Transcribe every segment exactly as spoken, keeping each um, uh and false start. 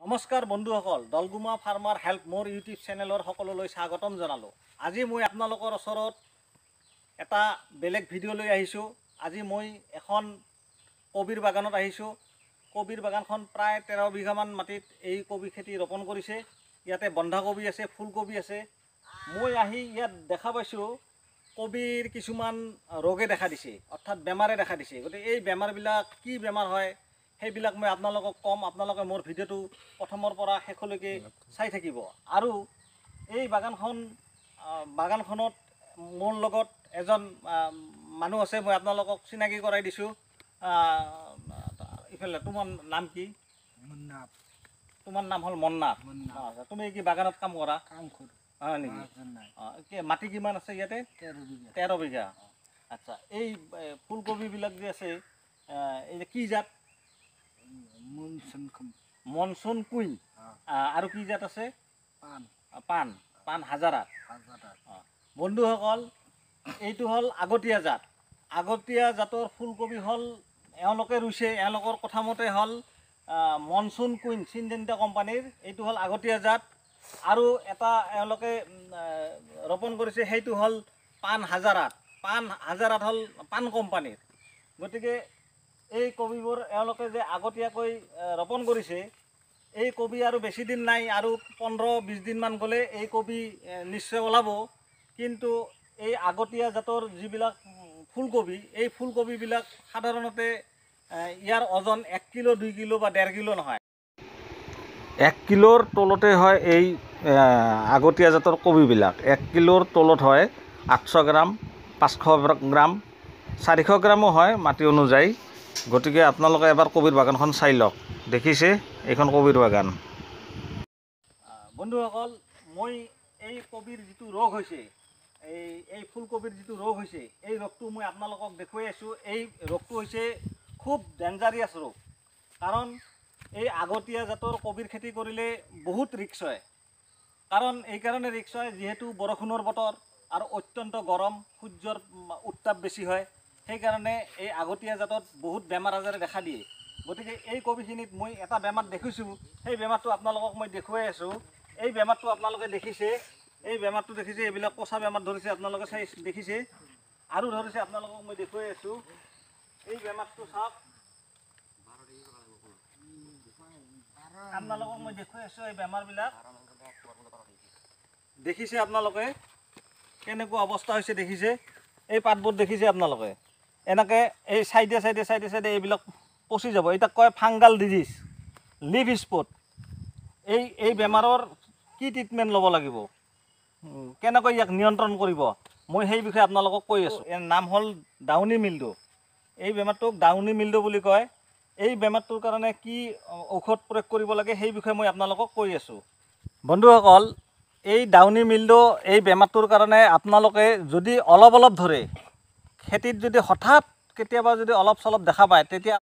নমস্কাৰ বন্ধুসকল, Dalguma farmer help মোৰ ইউটিউব চেনেলৰ সকলোলৈ স্বাগতম জনালোঁ। আজি মই আপোনালোকৰ ওচৰত এটা বেলেগ ভিডিঅ' লৈ আহিছোঁ। আজি মই এখন কবিৰ বাগানত আহিছোঁ। কবিৰ বাগানখন প্ৰায় তেৰ বিঘামান মাটিত এই কবি খেতি ৰোপণ কৰিছে। ইয়াতে বন্ধাকবি আছে, ফুলকবি আছে। মই আহি ইয়াত দেখা পাইছোঁ কবিৰ কিছুমান ৰোগে দেখা দিছে, অৰ্থাৎ বেমাৰে দেখা দিছে। গতিকে এই বেমাৰবিলাক কি বেমাৰ হয় সেইবিলাক মই আপোনালোকক কম। আপোনালোকে মোৰ ভিডিঅ'টো প্ৰথমৰ পৰা শেষলৈকে চাই থাকিব। আৰু এই বাগানখন বাগানখনত মোৰ লগত এজন মানুহ আছে, মই আপোনালোকক চিনাকি কৰাই দিছোঁ। ইফালে তোমাৰ নাম কি? মন্নাথ। তোমাৰ নাম হ'ল মন্নাথ। তুমি কি বাগানত কাম কৰা? কাম কৰোঁ। হয় নেকি? অঁ, কি মাটি কিমান আছে ইয়াতে? তেৰ বিঘা। তেৰ বিঘা। আচ্ছা, এই ফুলকবিবিলাক যে আছে, এই যে কি জাত? Monsoon monsoon queen. আৰু কি জাত আছে? পাণ। পাণ পাণ হাজাৰা। হাজাৰা। বন্ধুসকল, এইটো হ'ল আগতীয়া জাত। আগতীয়া জাতৰ ফুলকবি হ'ল এওঁলোকে ৰুইছে, এওঁলোকৰ কথা মতে হ'ল মনচুন কুইন চিনজেণ্টা কোম্পানীৰ। এইটো হ'ল আগতীয়া জাত। আৰু এটা এওঁলোকে ৰোপণ কৰিছে, সেইটো হ'ল পাণ হাজাৰাত। পাণ হাজাৰাত হ'ল পাণ কোম্পানীৰ। গতিকে এই কবিবোৰ এওঁলোকে যে আগতীয়াকৈ ৰোপণ কৰিছে, এই কবি আৰু বেছি দিন নাই, আৰু পোন্ধৰ বিছ দিনমান গ'লে এই কবি নিশ্চয় ওলাব। কিন্তু এই আগতীয়া জাতৰ যিবিলাক ফুলকবি, এই ফুলকবিবিলাক সাধাৰণতে ইয়াৰ ওজন এক কিলো দুই কিলো বা ডেৰ কিলো নহয়, এক কিলোৰ তলতে হয়। এই আগতীয়া জাতৰ কবিবিলাক এক কিলোৰ তলত হয়। আঠশ গ্ৰাম, পাঁচশ গ্ৰাম, চাৰিশ গ্ৰামো হয় মাটি অনুযায়ী। গতিকে আপোনালোকে এবাৰ কবিৰ বাগানখন চাই লওক। দেখিছে এইখন কবিৰ বাগান। বন্ধুসকল, মই এই কবিৰ যিটো ৰোগ হৈছে, এই এই ফুলকবিৰ যিটো ৰোগ হৈছে, এই ৰোগটো মই আপোনালোকক দেখুৱাই আছোঁ। এই ৰোগটো হৈছে খুব ডেঞ্জাৰিয়াছ ৰোগ। কাৰণ এই আগতীয়া জাতৰ কবিৰ খেতি কৰিলে বহুত ৰিক্স হয়। কাৰণ এইকাৰণে ৰিক্স হয়, যিহেতু বৰষুণৰ বতৰ আৰু অত্যন্ত গৰম, সূৰ্যৰ উত্তাপ বেছি হয়। সেইকাৰণে এই আগতীয়া জাতত বহুত বেমাৰ আজাৰে দেখা দিয়ে। গতিকে এই কবিখিনিত মই এটা বেমাৰ দেখিছোঁ, সেই বেমাৰটো আপোনালোকক মই দেখুৱাই আছোঁ। এই বেমাৰটো আপোনালোকে দেখিছে, এই বেমাৰটো দেখিছে, এইবিলাক পচা বেমাৰ ধৰিছে, আপোনালোকে চাই দেখিছে। আৰু ধৰিছে, আপোনালোকক মই দেখুৱাই আছোঁ। এই বেমাৰটো চাওক, আপোনালোকক মই দেখুৱাই আছোঁ। এই বেমাৰবিলাক দেখিছে আপোনালোকে, কেনেকুৱা অৱস্থা হৈছে দেখিছে। এই পাতবোৰ দেখিছে আপোনালোকে, এনেকৈ এই চাইডে চাইডে চাইডে চাইডে এইবিলাক পচি যাব। এতিয়া কয় ফাংগাল ডিজিজ, লিভ স্পট। এই এই বেমাৰৰ কি ট্ৰিটমেণ্ট ল'ব লাগিব, কেনেকৈ ইয়াক নিয়ন্ত্ৰণ কৰিব, মই সেই বিষয়ে আপোনালোকক কৈ আছোঁ। ইয়াৰ নাম হ'ল ডাউনি মিল্ডু। এই বেমাৰটোক ডাউনি মিল্ডু বুলি কয়। এই বেমাৰটোৰ কাৰণে কি ঔষধ প্ৰয়োগ কৰিব লাগে সেই বিষয়ে মই আপোনালোকক কৈ আছোঁ। বন্ধুসকল, এই ডাউনি মিল্ডু এই বেমাৰটোৰ কাৰণে আপোনালোকে যদি অলপ অলপ ধৰে, খেতিত যদি হঠাৎ কেতিয়াবা যদি অলপ চলপ দেখা পায়, তেতিয়া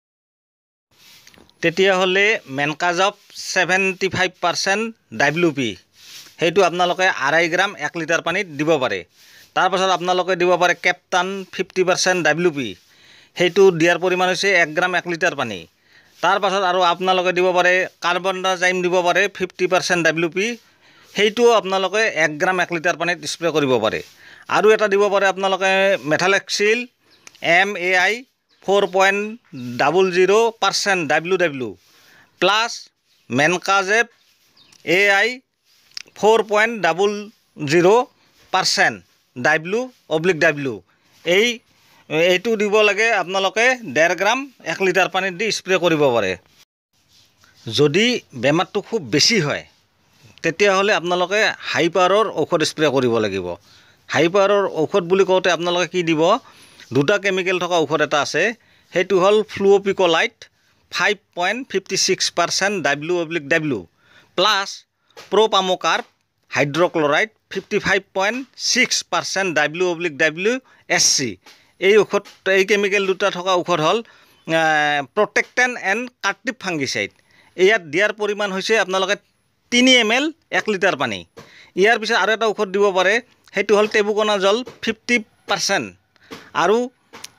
তেতিয়াহ'লে mancozeb seventy five percent W P, সেইটো আপোনালোকে আঢ়ৈ গ্ৰাম এক লিটাৰ পানীত দিব পাৰে। তাৰপাছত আপোনালোকে দিব পাৰে captan fifty percent W P, সেইটো দিয়াৰ পৰিমাণ হৈছে এক গ্ৰাম এক লিটাৰ পানী। তাৰপাছত আৰু আপোনালোকে দিব পাৰে কাৰ্বনডাজিম দিব পাৰে ফিফটি পাৰ্চেণ্ট ডাব্লিউ পি, সেইটোও আপোনালোকে এক গ্ৰাম এক লিটাৰ পানীত স্প্ৰে কৰিব পাৰে। আৰু এটা দিব পাৰে আপোনালোকে metalaxyl M A I four point double zero' percent W W plus mancozeb A I four point double zero' percent W oblique W. এই এইটো দিব লাগে আপোনালোকে ডেৰ গ্ৰাম এক লিটাৰ পানীত দি স্প্ৰে কৰিব পাৰে। যদি বেমাৰটো খুব বেছি হয়, তেতিয়াহ'লে আপোনালোকে হাই পাৱাৰৰ ঔষধ স্প্ৰে কৰিব লাগিব। হাই পাৱাৰৰ ঔষধ বুলি কওঁতে আপোনালোকে কি দিব, দুটা কেমিকেল থকা ঔষধ এটা আছে, সেইটো হ'ল fluopicolide five point fifty six percent W oblique W plus propamocarb hydrochloride fifty five point six percent W oblique W S C. এই ঔষধ এই কেমিকেল দুটা থকা ঔষধ হ'ল প্ৰটেক্টেন এণ্ড কাৰ্টিভ ফাংগিচাইড। ইয়াত দিয়াৰ পৰিমাণ হৈছে আপোনালোকে তিনি এম এল এক লিটাৰ পানী। ইয়াৰ পিছত আৰু এটা ঔষধ দিব পাৰে, সেইটো হ'ল টেবুকনাজল ফিফটি পাৰ্চেণ্ট। আৰু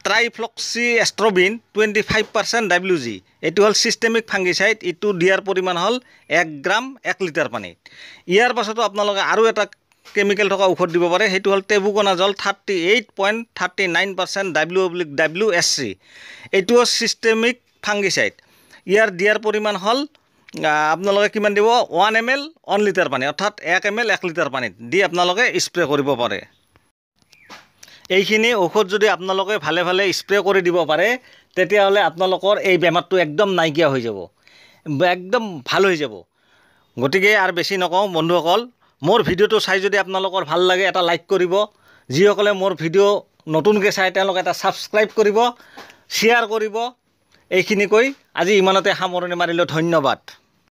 trifloxystrobin twenty five percent W G এইটো হ'ল ছিষ্টেমিক ফাংগিচাইড। এইটো দিয়াৰ পৰিমাণ হ'ল এক গ্ৰাম এক লিটাৰ পানীত। ইয়াৰ পাছতো আপোনালোকে আৰু এটা কেমিকেল থকা ঔষধ দিব পাৰে, সেইটো হ'ল tebuconazole thirty eight point thirty nine percent W oblique W S C. এইটোও ছিষ্টেমিক ফাংগিচাইড। ইয়াৰ দিয়াৰ পৰিমাণ হ'ল আপোনালোকে কিমান দিব, one M L one litre পানী, অৰ্থাৎ এক এম এল এক লিটাৰ পানীত দি আপোনালোকে স্প্ৰে কৰিব পাৰে। এইখিনি ঔষধ যদি আপোনালোকে ভালে ভালে স্প্ৰে কৰি দিব পাৰে, তেতিয়াহ'লে আপোনালোকৰ এই বেমাৰটো একদম নাইকিয়া হৈ যাব, একদম ভাল হৈ যাব। গতিকে আৰু বেছি নকওঁ বন্ধুসকল, মোৰ ভিডিঅ'টো চাই যদি আপোনালোকৰ ভাল লাগে এটা লাইক কৰিব। যিসকলে মোৰ ভিডিঅ' নতুনকৈ চাই তেওঁলোকে এটা ছাবস্ক্ৰাইব কৰিব, শ্বেয়াৰ কৰিব। এইখিনি কৈ আজি ইমানতে সামৰণি মাৰিলোঁ। ধন্যবাদ।